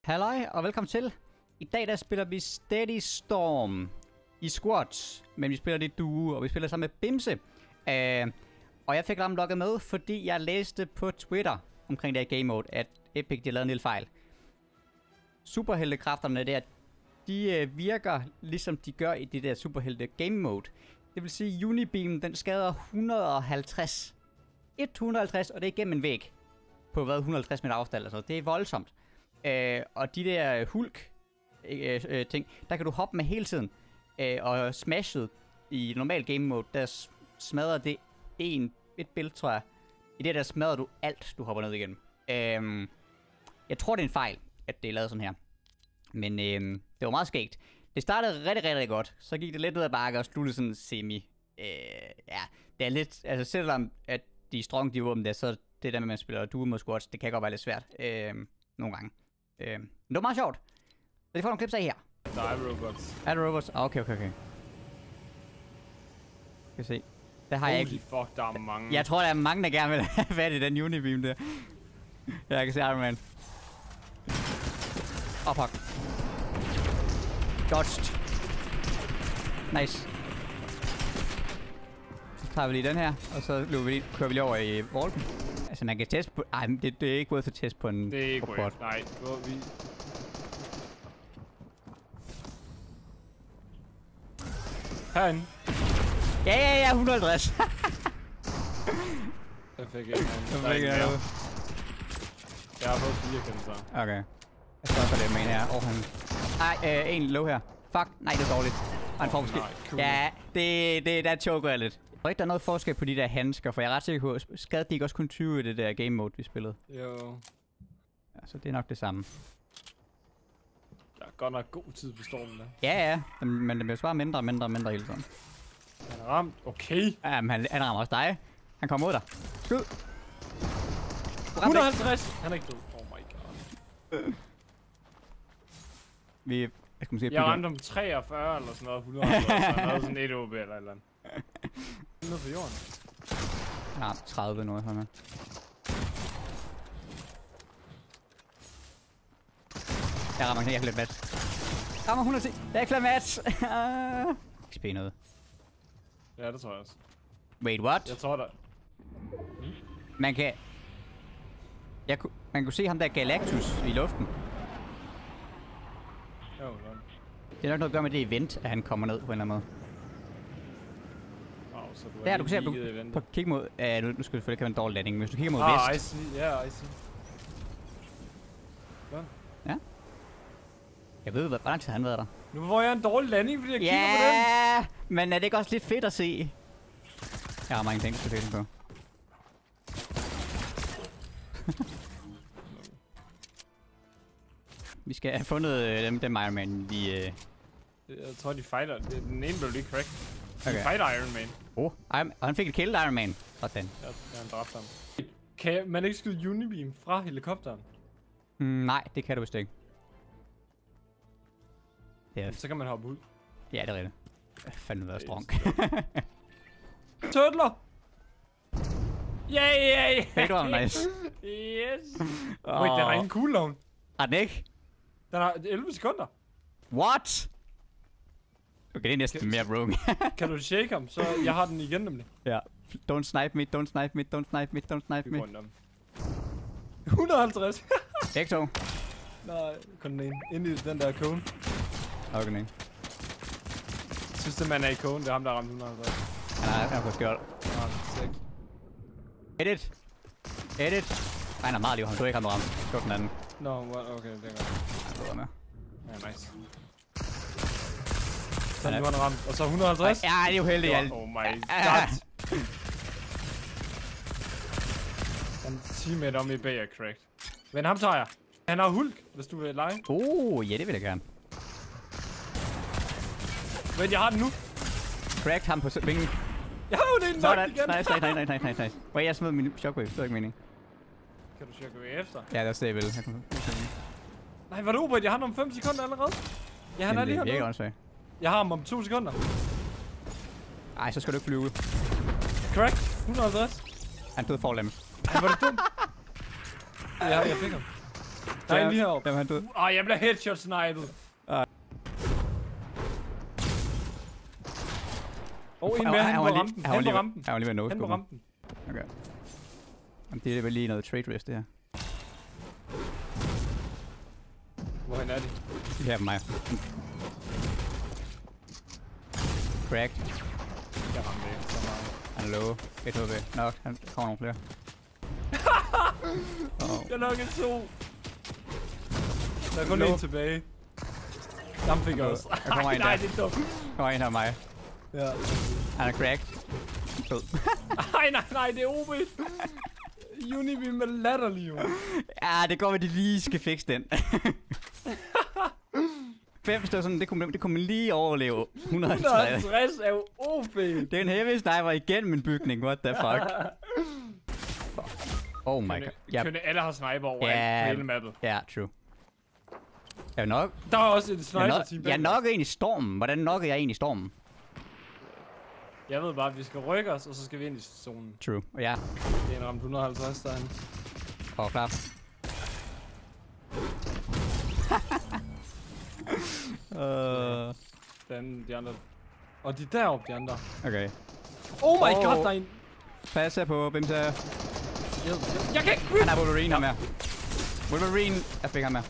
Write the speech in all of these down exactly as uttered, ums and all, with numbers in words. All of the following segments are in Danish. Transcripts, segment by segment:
Halløj og velkommen til. I dag der spiller vi Steady Storm i squads, men vi spiller det i duo, og vi spiller sammen med Bimse. Uh, og jeg fik ham logget med, fordi jeg læste på Twitter omkring det her game mode, at Epic de lavede en lille fejl. Superheltekræfterne der, de uh, virker ligesom de gør i det der superhelte game mode. Det vil sige, Unibeam den skader et hundrede og halvtreds. et hundrede og halvtreds, og det er igennem en væg. På hvad, et hundrede og halvtreds meter afstand eller sådan noget. Det er voldsomt. Øh, og de der hulk øh, øh, ting, der kan du hoppe med hele tiden. Øh, og smashet i normal game mode, der smadrer det en, et billede, tror jeg. I det der smadrer du alt, du hopper ned igennem. Øh, jeg tror, det er en fejl, at det er lavet sådan her. Men øh, det var meget skægt. Det startede rigtig, rigtig, rigtig godt. Så gik det lidt ud af bakke og sluttede sådan semi. Øh, ja, det er lidt, altså selvom at de er strong, de våben der, så det der med, at man spiller duo mod squads, det kan godt være lidt svært. Øh, nogle gange. Øh, men det var meget sjovt. Så de får nogle klips af her. Der er robots. Er der robots? Ah, okay, okay, okay. Skal vi se. Der har Holy jeg ikke... fuck, der er mange. Jeg tror, der er mange, der gerne vil have fat i den Unibeam der. Jeg kan se Iron Man. Åh, oh, fuck. Dodged. Nice. Så tager vi lige den her, og så løber vi lige, kører vi lige over i volden. Altså, man kan teste på... Ej, det, det er ikke worth at teste på en... Det er ikke robot. Nej, hvor vi... Herinde. Ja, ja, ja, et hundrede og halvtreds. Jeg fik ikke en. Jeg fik ikke noget. Jeg har fået fire, kan du så. Okay. Jeg skal også have det med her. Åh, han... Ej, øh, en low her. Fuck, nej, det er dårligt. Og han får måske... Cool. Ja, det, det, der choker jeg lidt. Jeg tror ikke, der er noget forskel på de der handsker, for jeg er ret sikker på, skadede de ikke også kun tyve i det der game mode, vi spillede? Jo. Ja, så det er nok det samme. Der er godt nok god tid på stormen der. Ja, ja, men, men det bliver bare mindre og mindre og mindre hele tiden. Han er ramt. Okay. Ja, men han, han rammer også dig. Han kommer mod dig. Skyd! et hundrede og halvtreds! Han er ikke død. Oh my god. Vi... Jeg skal måske Jeg ramte om treogfyrre eller sådan noget. et hundrede og halvtreds, så han havde sådan et O B eller et eller andet. Nede på jorden. Ja, tredive noget her med. Jeg rammer ikke lidt match. Rammer et hundrede og ti. Det er ikke match. X P noget. Ja, det tror jeg også. Wait, what? Jeg tror der. Hmm? Man kan... Jeg ku... Man kunne se ham der Galactus i luften. Jo, oh, det er nok noget at gøre med det event, at han kommer ned på en eller anden måde. Wow, så du der, du kan se, at du på kigge mod... Uh, nu, nu skal du selvfølgelig have en dårlig landing, men hvis du kigger mod ah, vest... Ah, I see. Ja, yeah, I see. Hvad? Ja. Jeg ved, hvor lang tid han været der. Nu får jeg en dårlig landing, fordi jeg yeah, kigger på den. Men er det ikke også lidt fedt at se? Jeg har mange ting, du skal tænke på. Vi skal have fundet øh, dem, dem Iron Man, de... Øh... Jeg tror, de fighter. Den ene blev lige cracked. De okay. fighter Iron Man. Oh, Iron... og han fik et kill Iron Man. Sådan. Ja, han dræbte ham. Kan man ikke skyde Unibeam fra helikopteren? Mm, nej, det kan du vist ikke. Ja. Så kan man hoppe ud. Ja, det er rigtigt. Jeg fandme været strong. Turtler! Yeah, yeah, yeah! Det var nice. Yes! Oh. Wait, den har ingen cooldown. Er den ikke? Den har elleve sekunder. What? Okay, det er næsten mere rogue. Kan du shake ham, så jeg har den igen nemlig. Ja. Don't snipe me, don't snipe me, don't snipe me, don't snipe me. et hundrede og halvtreds. Ikke så? Nej, kun den ene. Inde i den der cone. Okay, nej. Sidste mand er i cone, det er ham, der har ramt et hundrede og halvtreds. Han har, han har fået skjold. Ja, seks. Edit. Edit. Nej, han er meget liv. Han tog ikke ham ramt. Det var den anden. Nå, no, okay, det er godt. Han var med. Ja, nice. Så nu har han ramt. Og så et hundrede og halvtreds. Ja, det er jo heldigt. Oh, oh my god. Han teammate om i bag er cracked. Men ham tager jeg. Han har hulk, hvis du vil lege. Oh, ja, det vil jeg gerne. Men jeg har den nu. Cracked ham på vingen. Jeg har jo det nok igen. Nice, nice, nice, nice, nice, nice. Wait, jeg smed min shockwave. Det var ikke mening. Kan du shockwave efter? Ja, det er også det, jeg vil. Jeg Nej, var det ubert? Jeg har ham om fem sekunder allerede. Ja, han er lige hernede. Også, jeg har ham om to sekunder. Ej, så skal du ikke flyve ud. Crack. et hundrede og halvtreds. Han døde for lem. Ej, var det dumt? Ja, jeg fik ham. Der er en lige heroppe. Jamen, han død. Åh, jeg bliver headshot snipet. Ah. Åh, oh, en Han- mere han hen på var lige- rampen. han var Hen på lige- rampen. Han var lige ved Hen på no-scope. rampen. Okay. Jamen, det er vel lige noget trade risk, det her. Hvorhen er de? De her på mig. Cracked. Jeg ramte ikke så meget. Han er low. et H P. Nok, han kommer nogle flere. Oh. Jeg nok en to. Der er kun No. en tilbage. Dem fik jeg også. Der kommer en Nej, der. det er dumt. Kommer en her af mig. Ja. Han er cracked. Død. Nej, nej, nej, det er O B. Unibeam er latterlig, jo. Ja, det går med, at de lige skal fikse den. Fem stykker sådan, det kunne, man- det kunne man lige overleve. et hundrede og et hundrede og halvtreds. halvtreds er jo O B. Det er en heavy sniper igen min bygning. What the fuck? Oh my god. Ja. Kunne alle have sniper over Ja. alt på hele mappet. Ja, true. Jeg er nok... Der er også et Jeg sniper er, team nok, jeg er nok en i stormen. Hvordan nok er jeg en i stormen? Jeg ved bare, at vi skal rykke os, og så skal vi ind i zonen. True. Og ja. Det er en ramt et hundrede og halvtreds derinde. Og klar. uh, Den, de andre. Og de er deroppe, de andre. okay. Oh my Oh. god, der er en... Pas her på Bimse. Jeg, jeg, jeg kan ikke... Han er Wolverine, ham her. Wolverine. Jeg fik ham her.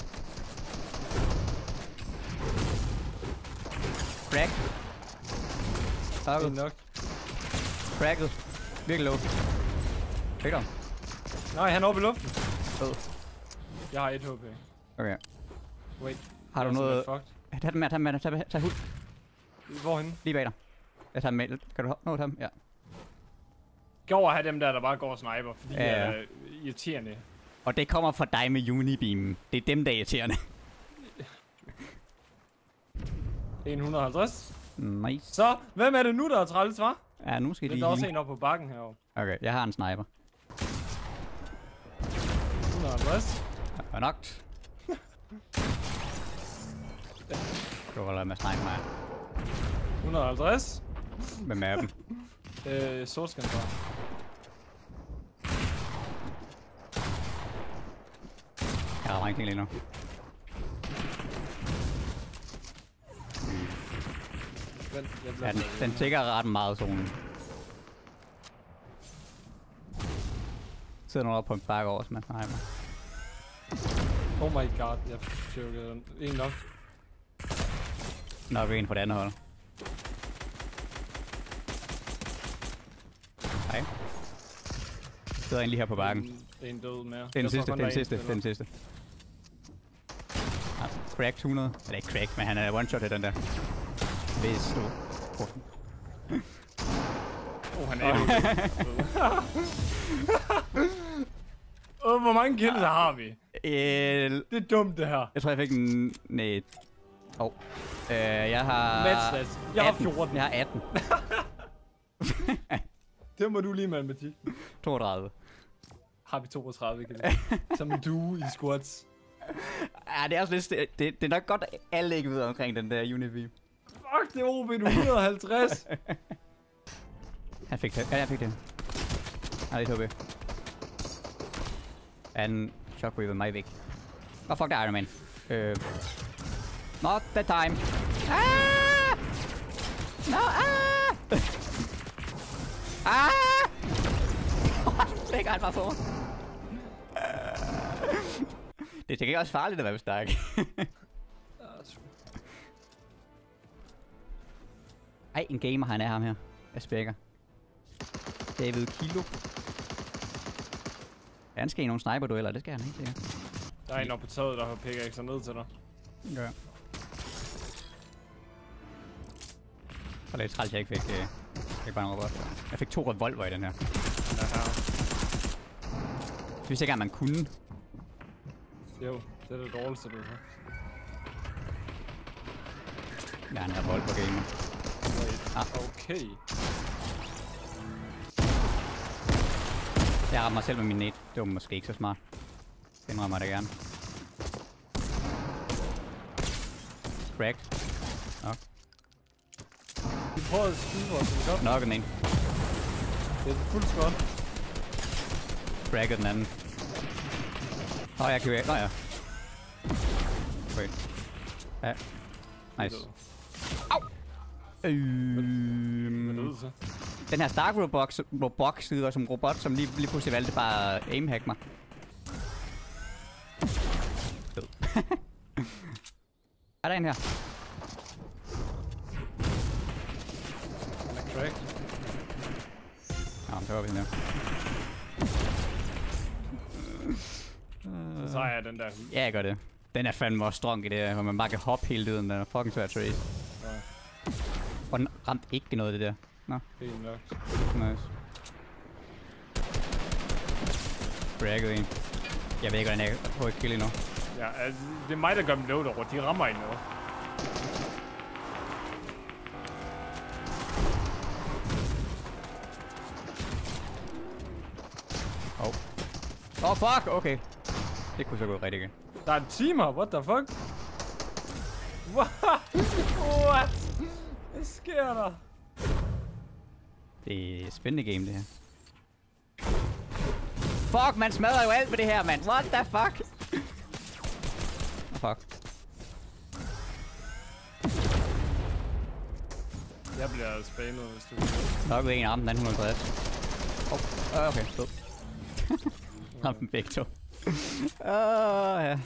Crack. Det er Okay. nok. Cracket. Virkelig low. Fik du ham? Nej, han er oppe i luften. Fed. Jeg har et H P. Okay. Wait. Har du jeg er noget... simpelthen Tag den med, tag den med, tag, tag, tag hul. fucked. Hvorhenne? Lige bag dig. Jeg tager den med. Kan du nå tage dem? Ja. Gå over at have dem der, der bare går og sniper, fordi de Ja, er ja. øh, irriterende. Og det kommer fra dig med Unibeam. Det er dem, der er irriterende. et hundrede og halvtreds. Nice. Så, hvem er det nu, der er træls, hva'? Ja, nu skal Der de er også lige... en oppe på bakken herovre. Okay, jeg har en sniper. et hundrede og halvtreds. Jeg er knocked. Du holder med at snipe mig. et hundrede og halvtreds. Hvem er dem? Øh, sortskantor. Jeg har ikke lige nu. Vent, jeg bliver Ja, den, den tigger ret meget zonen. Sidder nogen oppe på en bakke over, som er sniper. Oh my god, jeg chokede den. En nok. Nok en fra det andet hold. Hej. Sidder en lige her på bakken. En, en død mere. Det er den Jeg sidste, tror kun, det er den der sidste, en det er den sidste. Ah, cracked hundrede. Eller ikke cracked, men han er one shot af den der. Hvis du... Åh, oh, han er Åh, oh, hvor mange kills har vi? El... Det er dumt, det her. Jeg tror, jeg fik en... Nej. Åh. Oh. Øh, jeg har... Matchstats. Jeg har atten. fjorten. Jeg har atten. Det må du lige matematik. toogtredive. Har vi toogtredive kills? Som en due i squats. Ja, det er også lidt... Det, det, det er nok godt, at alle ikke ved omkring den der Unibeam. Fuck, det er O B, du er et hundrede og halvtreds. Han fik det. Ja, jeg fik det. Han er lidt H P. Han shockwave mig væk. Åh, oh, fuck, det er Iron Man. Øh... Not that time. Ah! No, ah! Ah! Lægger han bare på mig. Det er sikkert også farligt at være stærk. Ej, en gamer han er ham her. Jeg spækker. David Kilo. Han skal i nogle sniper-dueller, det skal han ikke sikkert. Der er en oppe på taget, der har pickaxe ned til dig. Ja. Så lidt træls, jeg ikke fik, øh, fik bare en robot. Jeg fik to revolver i den her. Ja, her. Det vidste ikke, at man kunne. Jo, det er det dårligste, du har. Ja, en revolver gamer. Ah. Okay. Jeg ramte mig selv med min net. Det var måske ikke så smart. Den rammer jeg da gerne. Cracked. Nok. Vi prøver at skyde os, så godt. Nok en en. Det er fuldt skot. Cracked den anden. Nå, jeg kan jo... Nå ja. Okay. Ja. Nice. Au! Øhm... Den her Dark Robux, Robux lyder som robot, som lige, lige pludselig valgte bare at aimhack mig. Død. Er der en her? Han er cracked. Ja, så var vi sådan her. Så tager jeg den der. Ja, jeg gør det. Den er fandme også strong i det her, hvor man bare kan hoppe hele tiden. Den er fucking svær at trace. Ja. Og den ramte ikke noget af det der. Nå. Helt nok. Nice. Bragget en. Jeg ved ikke, hvordan jeg får et kill endnu. Ja, altså, det er mig, der gør dem load over. De rammer ikke noget. Oh. Oh fuck, okay. Det kunne så gå rigtig godt. Der er en timer, what the fuck? What? Hvad sker der? Det er et spændende game, det her. Fuck, man smadrer jo alt med det her, mand. What the fuck? Oh, fuck. Jeg bliver spammet, hvis du vil. Nok ved en arm, den anden et hundrede og tres. Oh, okay, stop. Ramte dem begge to. Åh, ja.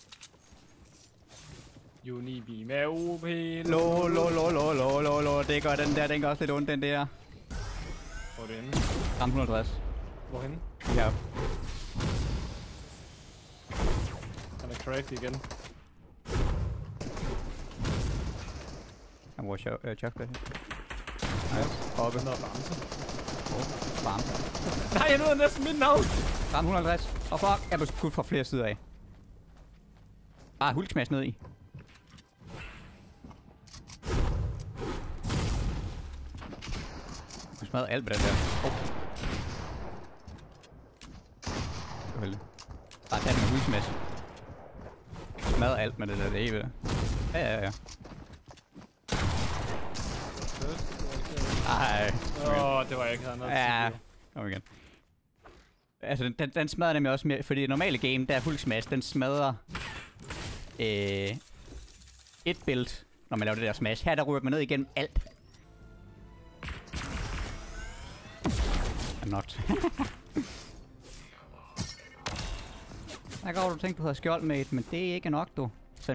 Unibi med O P. Lo, lo, lo, lo, lo, lo, lo. Det gør den der, den gør også lidt ondt, den der. Hvor er det henne? Ramte et hundrede og tres. Hvorhenne? Ja. Han er cracked igen. Han bruger chok, øh, chok, det her. Nice. Oppe. Han er varmse. Oh, varmt. Nej, jeg nåede næsten mit navn! Ram et hundrede og halvtreds. Og fuck, jeg blev skudt fra flere sider af. Ah, hulksmash ned i. Du smadrer alt med den der. Oh. Det var heldigt. Bare tag den med hulksmash. Smadrer alt med det der, det er helt ved. Ja, ja, ja. Ej. Åh, oh, det var jeg ikke havde noget Ja, til. kom igen. Altså, den, den, den smadrer nemlig også mere, fordi i normale game, der er Hulk Smash, den smadrer øh, et build, når man laver det der smash. Her, der ryger man ned igennem alt. I'm not. Jeg kan godt, du tænkte, du havde skjold med et, men det er ikke nok, du. Så.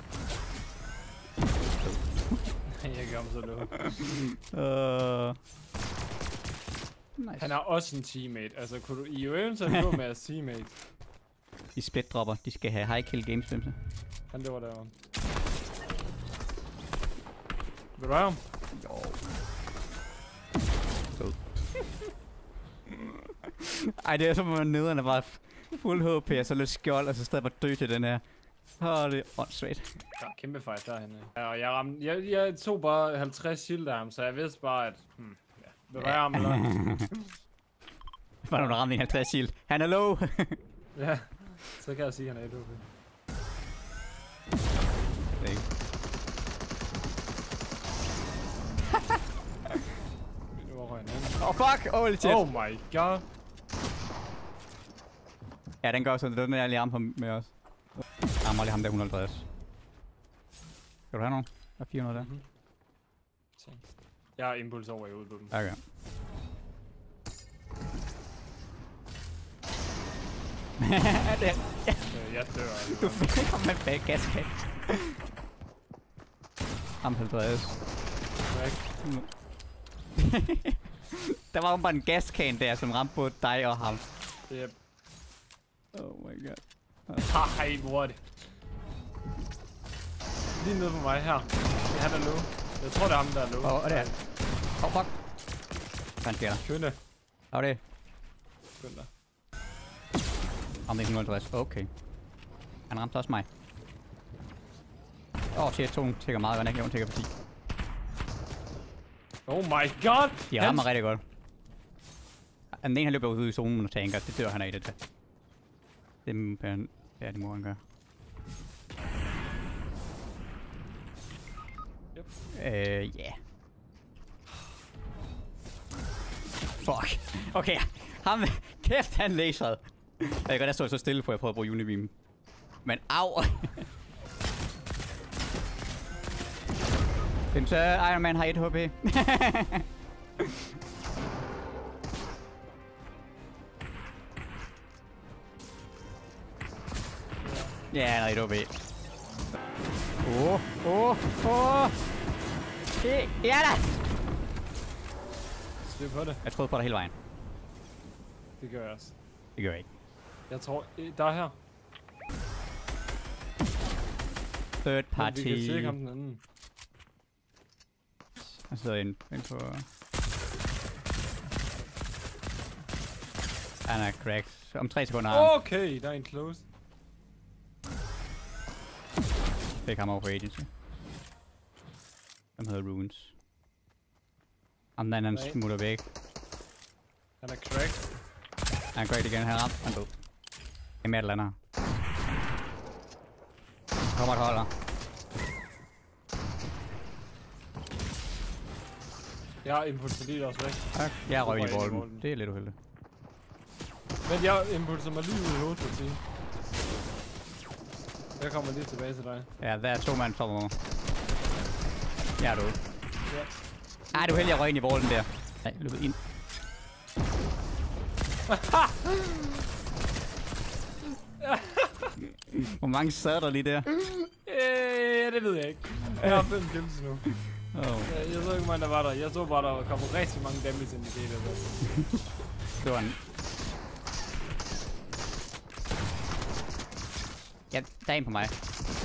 Jeg gør ham så lå. uh, nice. Han er også en teammate. Altså, kunne du i øvelsen gå med as teammate? De split-dropper, de skal have high kill games, synes jeg. Han løber derovre. Vil du have ham? Jo. Død. Ej, det er som om man nederne er bare fuld H P, og så lidt skjold, og så stadig bare dø til den her. Åh, det er åndssvagt. Der er kæmpe fight derhenne. Ja, og jeg ramte... Jeg, jeg tog bare halvtreds shield af ham, så jeg vidste bare, at... Hmm, ja. Vil du have ham, eller? Var der ramt en halvtreds shield? Han er low! Ja, så kan jeg sige, at han er et O P. Det er ikke. Åh, oh, fuck! Holy shit! Oh my god! Ja, den gør sådan, den er lige ramt på med os. Jeg rammer lige ham der et hundrede og halvtreds. Skal du have nogen? Der er fire hundrede der. Mm-hmm. Jeg har impuls over i hovedet på dem. Okay. det er... øh, jeg dør. Du fik ham med bag gaskat. Ham halvtreds. Der var jo bare en gaskan der, som ramte både dig og ham. Yep. Oh my god. Hej, hvor er det? Lige nede på mig her. Han er low. Jeg tror, det er ham, der er low. Åh, oh, det er. Åh, oh, fuck. Hvad sker der? Skønne. Åh, oh, det. Skøn dig. Om det er et hundrede og halvtreds. Okay. Han ramte også mig. Åh, oh, shit. To tækker meget, hvordan jeg tækker for ti. Oh my god! De rammer rigtig godt. Den ene, han løber ud i zonen og tanker. Det dør han af i det der. Det må han... Ja, det må han gøre. Yep. Øh, ja. Fuck. Okay, ham... Kæft, han laseret. Jeg kan godt, der stod så stille, for jeg prøvede at bruge Unibeam. Men au! Den så Iron Man har et H P. Ja, han har et H P. Åh, åh, åh. Ja da! Styr på det. Jeg troede på dig hele vejen. Det gør jeg også. Det gør jeg ikke. Jeg tror, der er her. Third party. Men vi kan tjekke ham den anden. Jeg sidder inde, inde på... Han er cracked. Om tre sekunder har han. Okay, der er en close. Fik ham over på agency. Den hedder Runes. Om den anden smutter væk. Han er cracked. Han går ikke igen, han er ramt. Han er død. Det er med et eller andet. Kommer et holder. Jeg har impulser lige også væk. Tak. Jeg røg i bolden. Det er lidt uheldigt. Men jeg impulser mig lige ud i hovedet, vil sige. Jeg kommer lige tilbage til dig. Ja, der er to mand for mig. Jeg er derude. Ja. Ej, du er heldig, jeg røg ind i bolden der. Nej, løbet ind. Hvor mange sad der lige der? Øh, det ved jeg ikke. Jeg har fem kills nu. Oh. Jeg, jeg ved ikke, hvor mange der var der. Jeg så bare, der kom rigtig mange damage ind i det der. Det var en... Ja, der er en på mig.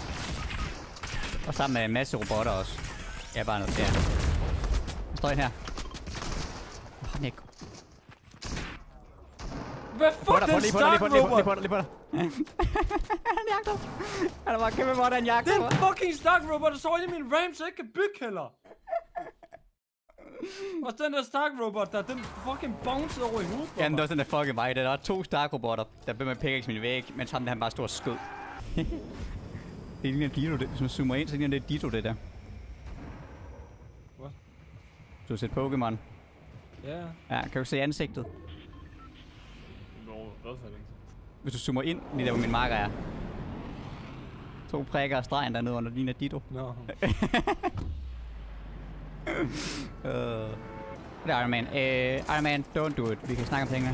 Og sammen med en masse robotter også. Jeg er bare noget der. Der står en her. Han ikke. Hvad fuck, den Stark Robot? Lige på dig, han jagter. Han er bare kæmpe måde, han jagter. Den fucking Stark Robot, der så ind i min RAM, så jeg ikke kan bygge heller. Og den der Stark Robot der, den fucking bounced over i hovedet. Jamen, det var sådan der fucking mig. Der var to Stark robotter, der blev med pickaxe min væg, mens ham der han bare stod og skød. Det ligner Dito, det. Hvis man zoomer ind, så ligner det Dito, det der. What? Du har set Pokémon. Ja. Yeah. Ja, kan du se ansigtet? Nå, hvad for det? Hvis du zoomer ind, lige der hvor min marker er. To prikker og stregen dernede under ligner Dito. Nå. No. uh, det er Iron Man. Uh, Iron Man, don't do it. Vi kan snakke om tingene.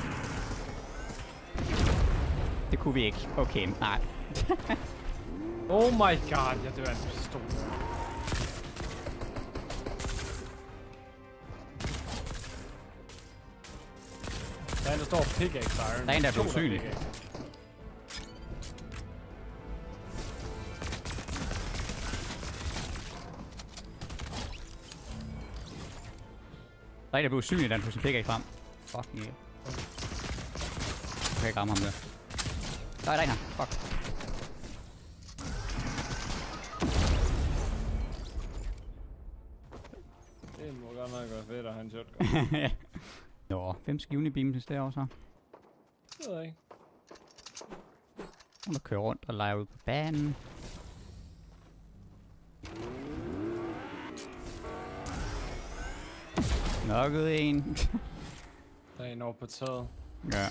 Det kunne vi ikke. Okay, nej. Oh my god, jeg dør af en pistol. Der er en, der står pickaxe iron. Der er en, der er blevet usynlig. Der er en, der blev usynlig, da han tog sin pickaxe frem. Fucking yeah. Jeg kan ikke ramme ham der. Der er der en her. Fuck. Det må godt nok være fedt at have en shotgun. Nå, hvem skal Unibeam til derovre så? Det ved jeg ikke. Hun der kører rundt og leger ud på banen. Nokket en. Der er en over på taget. Ja.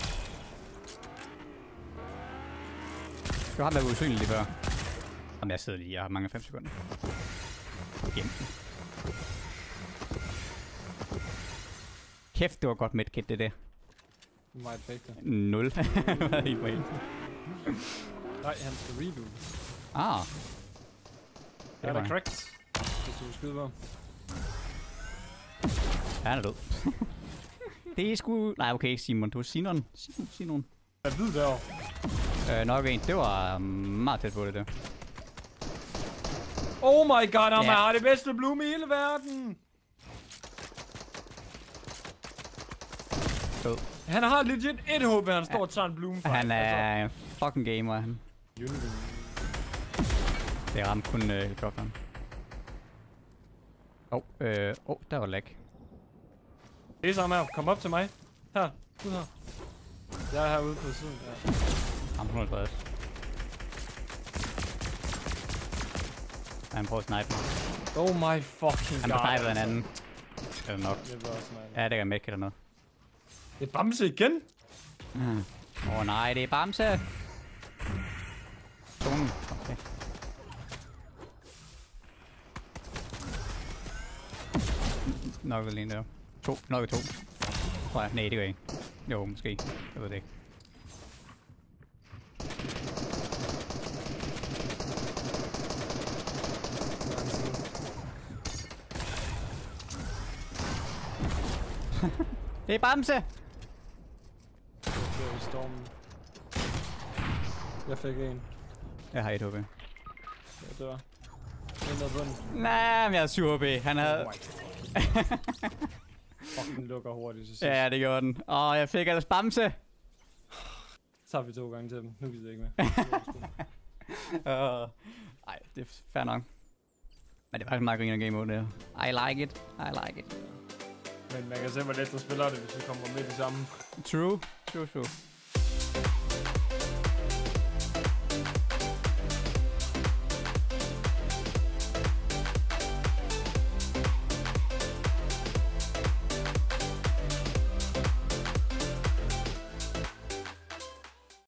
Du har været usynlig lige før. Om jeg sidder lige, jeg har mange fem sekunder. Gennem. Kæft, det var godt medkit, det der. Meget fægter. Nul. Helt på en. Nej, han skal reboot. Ah. Ja, der er cracked. Hvis du vil skyde på. Ja, han er død. Det er sgu... Nej, okay, Simon. Du er Sinon. Simon, Sinon. Jeg ved derovre. Øh, nok en. Det var um, meget tæt på det der. Oh my god, han ja. har det bedste bloom i hele verden. Død. Han har legit et H P, han står og tager en bloom. Han er altså. Fucking gamer, han. Det ramte kun øh, helikopteren. Åh, oh, øh, oh, der var lag. Det er samme her. Kom op til mig. Her. Ud her. Jeg er herude på siden. Ja. Ham hundrede og tres. Han prøver at snipe mig. Oh my fucking god. Han har snipet en anden. Eller nok. Det var også snipe. Ja, det kan medkit eller noget. Det er Bamse igen? Åh mm. oh, nej, det er Bamse. Zonen. Okay. Nok vel en der. To. Nok to. Tror jeg. Nej, det gør jeg ikke. Jo, måske. Jeg ved det ikke. Det er Bamse! Jeg blev i stormen. Jeg fik en. Jeg har et H P. Jeg dør. Den der bund. Nej, men jeg er syv H P. Han havde... Oh Fuck, den lukker hurtigt til sidst. Ja, det gjorde den. Åh, jeg fik ellers Bamse! Så har vi to gange til dem. Nu gider jeg ikke mere. uh, ej, det er fair nok. Men det var faktisk meget griner game mode, det her. I like it. I like it. Men man kan se, hvor let du spiller det, hvis vi kommer midt i sammen. True. True, true.